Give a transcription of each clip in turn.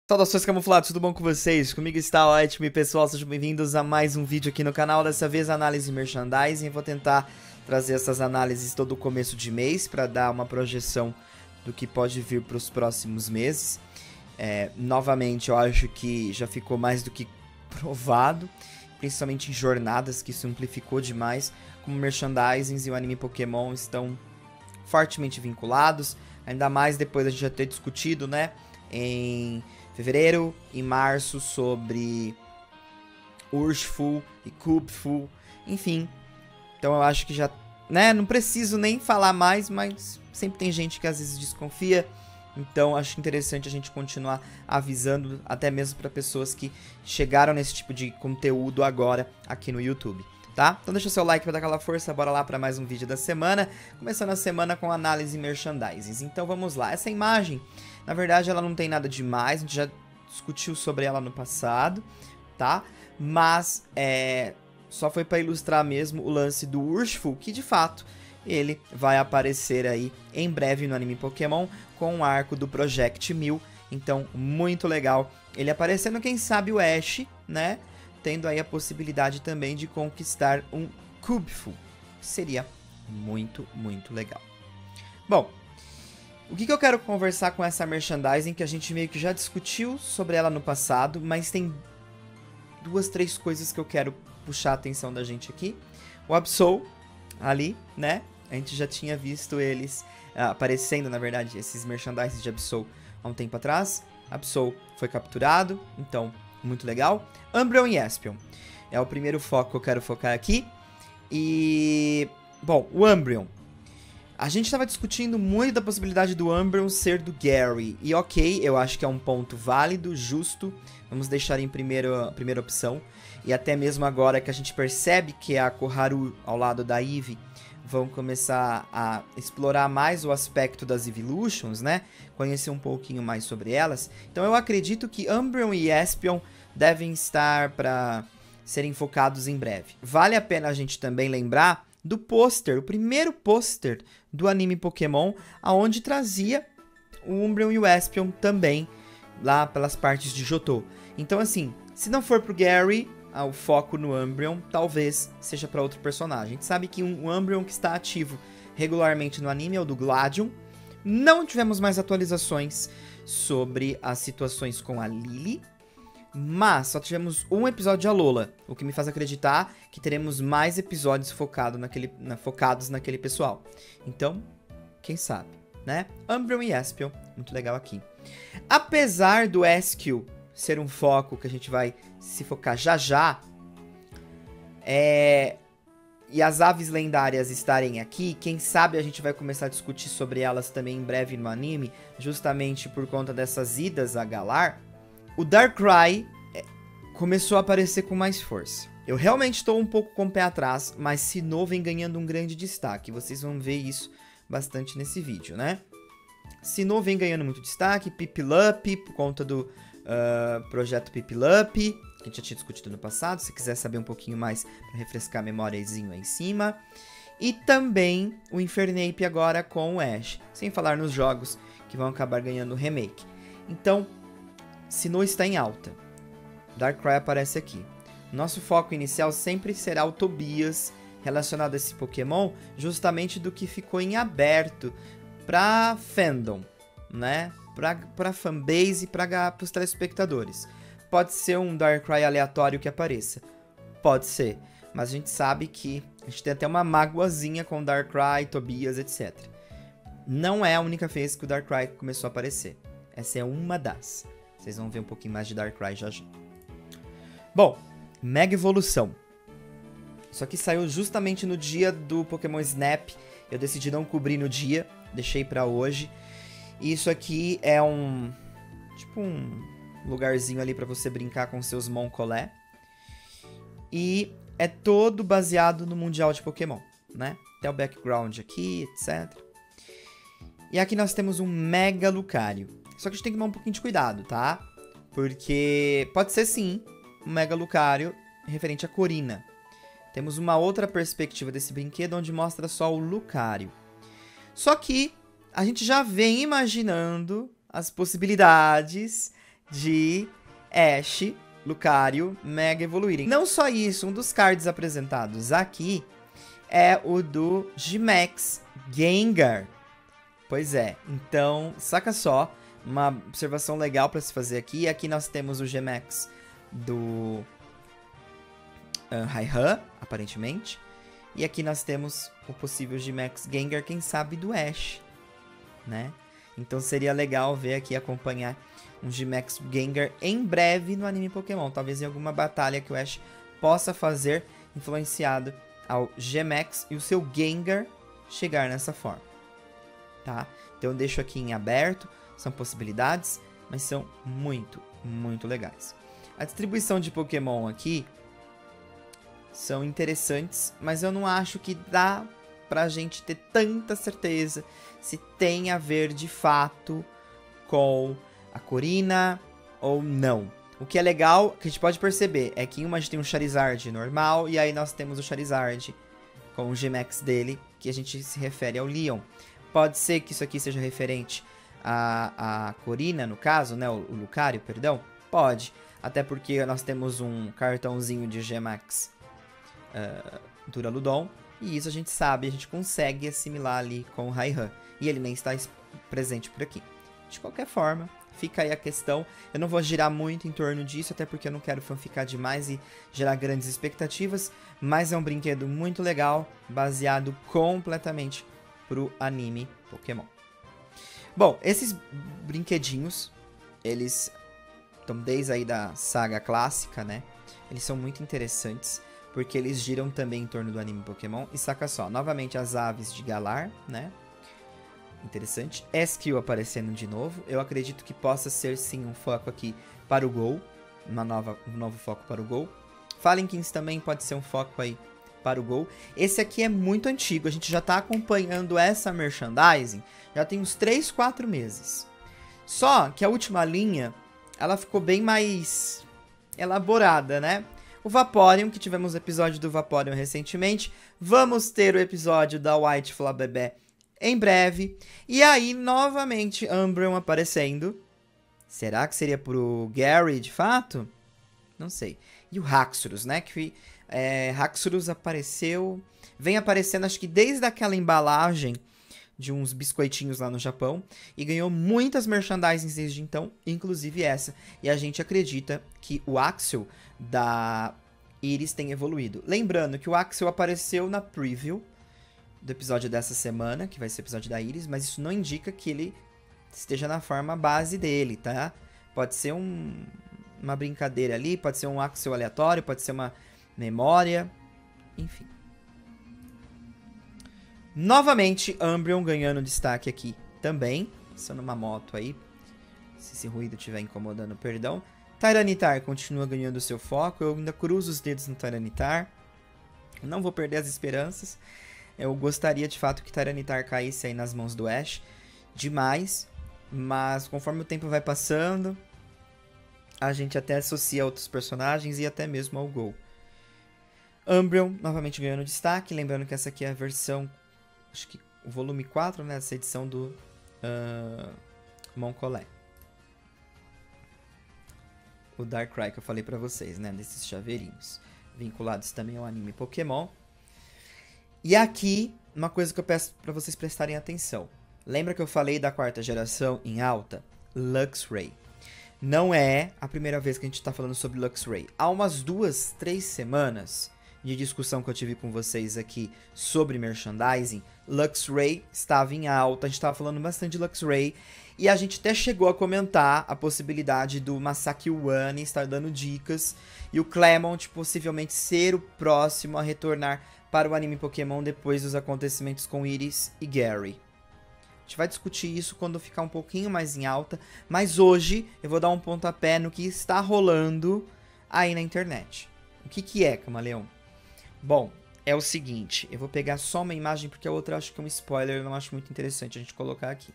Saudações camuflados, tudo bom com vocês? Comigo está ótimo e pessoal, sejam bem-vindos a mais um vídeo aqui no canal, dessa vez análise merchandising. Vou tentar trazer essas análises todo o começo de mês para dar uma projeção do que pode vir para os próximos meses. Novamente, eu acho que já ficou mais do que provado, principalmente em jornadas, que simplificou demais, como merchandising e o anime Pokémon estão fortemente vinculados, ainda mais depois da gente já ter discutido, né, em fevereiro e março sobre Urshifu e Kubfu, enfim. Então eu acho que já, né, não preciso nem falar mais, mas sempre tem gente que às vezes desconfia. Então acho interessante a gente continuar avisando, até mesmo para pessoas que chegaram nesse tipo de conteúdo agora aqui no YouTube, tá? Então deixa o seu like para dar aquela força, bora lá para mais um vídeo da semana, começando a semana com análise merchandising. Então vamos lá, essa imagem, na verdade ela não tem nada demais, a gente já discutiu sobre ela no passado, tá? Mas só foi para ilustrar mesmo o lance do Urshifu, que de fato ele vai aparecer aí em breve no anime Pokémon com o arco do Project 1000, então muito legal ele aparecendo, quem sabe o Ash, né, tendo aí a possibilidade também de conquistar um Kubfu, seria muito legal. Bom, o que eu quero conversar com essa merchandising, que a gente meio que já discutiu sobre ela no passado, mas tem duas, três coisas que eu quero puxar a atenção da gente aqui. O Absol, ali, né? A gente já tinha visto eles aparecendo, na verdade, esses merchandising de Absol há um tempo atrás. Absol foi capturado, então, muito legal. Umbreon e Espeon. É o primeiro foco que eu quero focar aqui. E, bom, o Umbreon. A gente estava discutindo muito da possibilidade do Umbreon ser do Gary. E ok, eu acho que é um ponto válido, justo. Vamos deixar em primeira opção. E até mesmo agora que a gente percebe que a Koharu ao lado da Eevee vão começar a explorar mais o aspecto das Evolutions, né? Conhecer um pouquinho mais sobre elas. Então eu acredito que Umbreon e Espeon devem estar para serem focados em breve. Vale a pena a gente também lembrar do pôster, o primeiro pôster do anime Pokémon, aonde trazia o Umbreon e o Espeon também, lá pelas partes de Johto. Então assim, se não for pro Gary, o foco no Umbreon, talvez seja para outro personagem. A gente sabe que um Umbreon que está ativo regularmente no anime é o do Gladion. Não tivemos mais atualizações sobre as situações com a Lily, mas só tivemos um episódio de Alola, o que me faz acreditar que teremos mais episódios focados naquele pessoal. Então, quem sabe, né? Umbreon e Espeon, muito legal aqui. Apesar do Eskew ser um foco que a gente vai se focar já, e as aves lendárias estarem aqui, quem sabe a gente vai começar a discutir sobre elas também em breve no anime, justamente por conta dessas idas a Galar. O Darkrai começou a aparecer com mais força. Eu realmente estou um pouco com o pé atrás, mas Sinnoh vem ganhando um grande destaque. Vocês vão ver isso bastante nesse vídeo, né? Sinnoh vem ganhando muito destaque, Piplup, por conta do projeto Piplup, que a gente já tinha discutido no passado. Se quiser saber um pouquinho mais, para refrescar a memóriazinho aí em cima. E também o Infernape agora com o Ash, sem falar nos jogos que vão acabar ganhando o remake. Então, Sinnoh está em alta. Darkrai aparece aqui. Nosso foco inicial sempre será o Tobias, relacionado a esse Pokémon, justamente do que ficou em aberto para fandom, né? Para fanbase e para os telespectadores. Pode ser um Darkrai aleatório que apareça. Pode ser. Mas a gente sabe que a gente tem até uma mágoazinha com Darkrai, Tobias, etc. Não é a única vez que o Darkrai começou a aparecer. Essa é uma das. Vocês vão ver um pouquinho mais de Darkrai já. Bom, Mega Evolução. Isso aqui saiu justamente no dia do Pokémon Snap. Eu decidi não cobrir no dia, deixei pra hoje. E isso aqui é tipo um lugarzinho ali pra você brincar com seus Moncolé. E é todo baseado no Mundial de Pokémon, né? Tem o background aqui, etc. E aqui nós temos um Mega Lucario. Só que a gente tem que tomar um pouquinho de cuidado, tá? Porque pode ser sim um Mega Lucario referente a Corina. Temos uma outra perspectiva desse brinquedo onde mostra só o Lucario. Só que a gente já vem imaginando as possibilidades de Ash, Lucario, Mega evoluírem. Não só isso, um dos cards apresentados aqui é o do G-Max Gengar. Pois é, então, saca só, uma observação legal para se fazer aqui. Aqui nós temos o G-Max do Raihan, aparentemente. E aqui nós temos o possível G-Max Gengar, quem sabe do Ash, né? Então seria legal ver aqui, acompanhar um G-Max Gengar em breve no anime Pokémon. Talvez em alguma batalha que o Ash possa fazer, influenciado ao G-Max e o seu Gengar chegar nessa forma, tá? Então eu deixo aqui em aberto, são possibilidades, mas são muito, muito legais. A distribuição de Pokémon aqui são interessantes, mas eu não acho que dá pra gente ter tanta certeza se tem a ver de fato com a Korrina ou não. O que é legal, que a gente pode perceber, é que em uma a gente tem um Charizard normal, e aí nós temos o Charizard com o G-Max dele, que a gente se refere ao Leon. Pode ser que isso aqui seja referente a Korrina, no caso, né, o Lucario, perdão. Pode, até porque nós temos um cartãozinho de G-Max Duraludon, e isso a gente sabe, a gente consegue assimilar ali com o Raihan, e ele nem está presente por aqui. De qualquer forma, fica aí a questão. Eu não vou girar muito em torno disso, até porque eu não quero fanficar demais e gerar grandes expectativas, mas é um brinquedo muito legal, baseado completamente pro anime Pokémon. Bom, esses brinquedinhos, eles estão desde aí da saga clássica, né? Eles são muito interessantes, porque eles giram também em torno do anime Pokémon. E saca só, novamente as aves de Galar, né? Interessante. Eskil aparecendo de novo. Eu acredito que possa ser sim um foco aqui para o Gol. Um novo foco para o Gol. Falenkins também pode ser um foco aí para o Gol. Esse aqui é muito antigo. A gente já está acompanhando essa merchandising já tem uns 3, 4 meses. Só que a última linha, ela ficou bem mais elaborada, né? O Vaporeon, que tivemos o episódio do Vaporeon recentemente. Vamos ter o episódio da White Flabébé em breve. E aí, novamente, Umbreon aparecendo. Será que seria pro Gary, de fato? Não sei. E o Haxorus, né? Que Haxorus apareceu... Vem aparecendo, acho que desde aquela embalagem de uns biscoitinhos lá no Japão. E ganhou muitas merchandisings desde então, inclusive essa. E a gente acredita que o Axel da Iris tem evoluído. Lembrando que o Axel apareceu na preview do episódio dessa semana, que vai ser o episódio da Iris, mas isso não indica que ele esteja na forma base dele, tá? Pode ser uma brincadeira ali, pode ser um Axel aleatório, pode ser uma memória, enfim. Novamente, Umbreon ganhando destaque aqui também, passando uma moto aí, se esse ruído estiver incomodando, perdão. Tyranitar continua ganhando seu foco, eu ainda cruzo os dedos no Tyranitar, não vou perder as esperanças. Eu gostaria de fato que Tyranitar caísse aí nas mãos do Ash demais, mas conforme o tempo vai passando, a gente até associa a outros personagens e até mesmo ao Gol. Umbreon novamente ganhando destaque, lembrando que essa aqui é a versão, acho que o volume 4, né, essa edição do Moncolé. O Darkrai que eu falei pra vocês, né, desses chaveirinhos, vinculados também ao anime Pokémon. E aqui, uma coisa que eu peço pra vocês prestarem atenção. Lembra que eu falei da quarta geração em alta? Luxray. Não é a primeira vez que a gente tá falando sobre Luxray. Há umas 2, 3 semanas de discussão que eu tive com vocês aqui sobre merchandising, Luxray estava em alta, a gente estava falando bastante de Luxray, e a gente até chegou a comentar a possibilidade do Masaki Uane estar dando dicas, e o Clemont possivelmente ser o próximo a retornar para o anime Pokémon depois dos acontecimentos com Iris e Gary. A gente vai discutir isso quando ficar um pouquinho mais em alta, mas hoje eu vou dar um pontapé no que está rolando aí na internet. O que é, Camaleão? Bom, é o seguinte, eu vou pegar só uma imagem porque a outra eu acho que é um spoiler, eu não acho muito interessante a gente colocar aqui.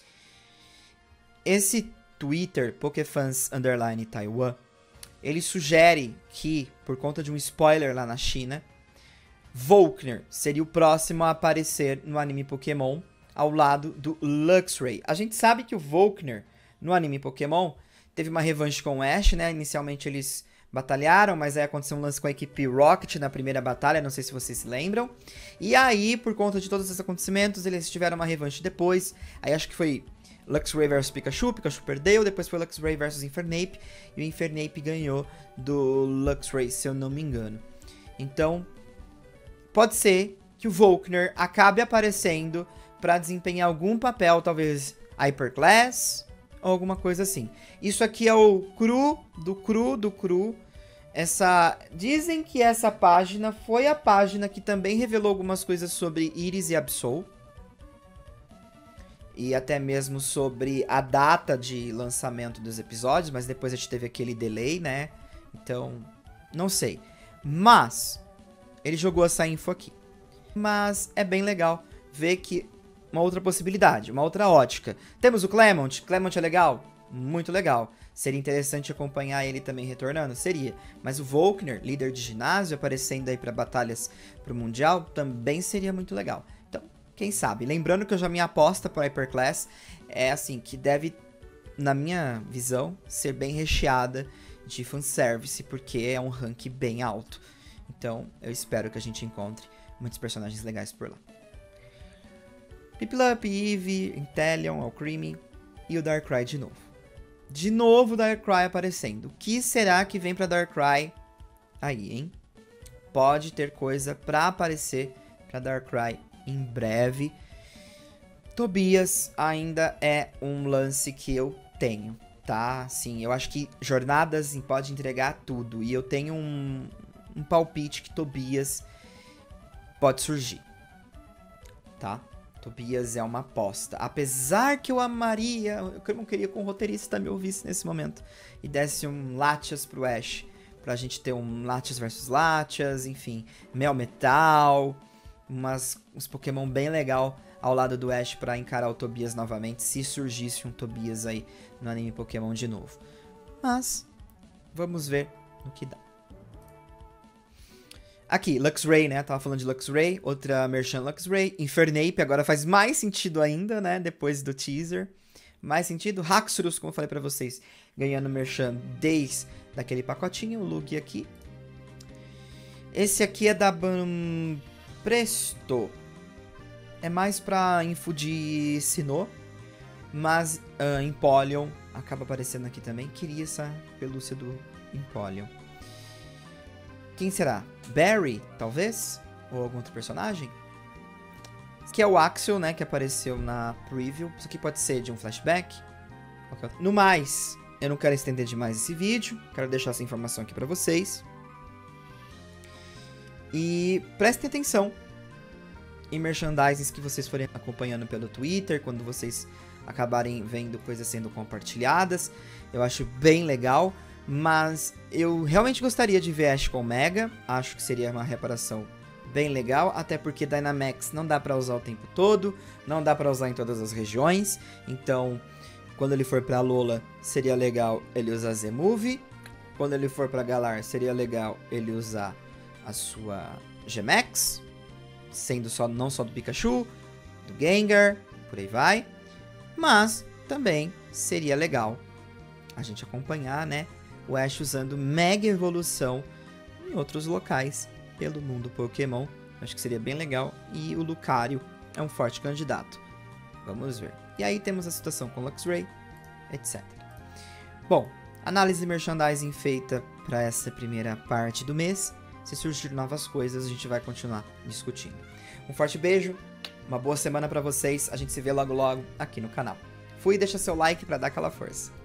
Esse Twitter, Pokéfans_Taiwan, ele sugere que, por conta de um spoiler lá na China, Volkner seria o próximo a aparecer no anime Pokémon ao lado do Luxray. A gente sabe que o Volkner, no anime Pokémon, teve uma revanche com o Ash, né? Inicialmente eles batalharam, mas aí aconteceu um lance com a equipe Rocket na primeira batalha, não sei se vocês se lembram. E aí, por conta de todos esses acontecimentos, eles tiveram uma revanche depois. Aí acho que foi Luxray vs Pikachu, Pikachu perdeu, depois foi Luxray vs Infernape, e o Infernape ganhou do Luxray, se eu não me engano. Então, pode ser que o Volkner acabe aparecendo pra desempenhar algum papel, talvez Hyperclass ou alguma coisa assim. Isso aqui é o cru do cru do cru. Dizem que essa página foi a página que também revelou algumas coisas sobre Iris e Absol. E até mesmo sobre a data de lançamento dos episódios, mas depois a gente teve aquele delay, né? Então, não sei. Mas, ele jogou essa info aqui. Mas é bem legal ver que uma outra possibilidade, uma outra ótica. Temos o Clement. Clement é legal? Muito legal. Seria interessante acompanhar ele também retornando? Seria. Mas o Volkner, líder de ginásio, aparecendo aí para batalhas pro Mundial, também seria muito legal. Então, quem sabe? Lembrando que eu já minha aposta para Hyperclass é assim, que deve, na minha visão, ser bem recheada de fanservice, porque é um rank bem alto. Então, eu espero que a gente encontre muitos personagens legais por lá. Piplup, Eevee, Inteleon, Alcremie e o Darkrai de novo. De novo o Darkrai aparecendo. O que será que vem pra Darkrai aí, hein? Pode ter coisa pra aparecer pra Darkrai em breve. Tobias ainda é um lance que eu tenho, tá? Sim, eu acho que Jornadas pode entregar tudo. E eu tenho um palpite que Tobias pode surgir, tá? Tobias é uma aposta. Apesar que eu amaria, eu não queria que o roteirista me ouvisse nesse momento e desse um Latias pro Ash. Pra gente ter um Latias versus Latias, enfim, Melmetal, uns Pokémon bem legal ao lado do Ash pra encarar o Tobias novamente, se surgisse um Tobias aí no anime Pokémon de novo. Mas, vamos ver no que dá. Aqui, Luxray, né? Tava falando de Luxray, outra Merchan Luxray. Infernape agora faz mais sentido ainda, né? Depois do teaser. Mais sentido. Haxorus, como eu falei pra vocês, ganhando Merchan desde daquele pacotinho. O Lugia aqui. Esse aqui é da Banpresto. É mais pra info de Sinnoh. Mas Empoleon acaba aparecendo aqui também. Queria essa pelúcia do Empoleon. Quem será? Barry, talvez? Ou algum outro personagem? Esse aqui é o Axel, né? Que apareceu na preview. Isso aqui pode ser de um flashback. No mais, eu não quero estender demais esse vídeo. Quero deixar essa informação aqui pra vocês. E prestem atenção em merchandising que vocês forem acompanhando pelo Twitter. Quando vocês acabarem vendo coisas sendo compartilhadas. Eu acho bem legal. Mas eu realmente gostaria de ver Ash com Mega. Acho que seria uma reparação bem legal. Até porque Dynamax não dá pra usar o tempo todo. Não dá pra usar em todas as regiões. Então, quando ele for pra Alola, seria legal ele usar Z-Move. Quando ele for pra Galar, seria legal ele usar a sua G-Max. Sendo não só do Pikachu, do Gengar, por aí vai. Mas também seria legal a gente acompanhar, né? O Ash usando Mega Evolução em outros locais pelo mundo Pokémon. Acho que seria bem legal. E o Lucario é um forte candidato. Vamos ver. E aí temos a situação com Luxray, etc. Bom, análise de merchandising feita para essa primeira parte do mês. Se surgir novas coisas, a gente vai continuar discutindo. Um forte beijo, uma boa semana para vocês. A gente se vê logo logo aqui no canal. Fui e deixa seu like para dar aquela força.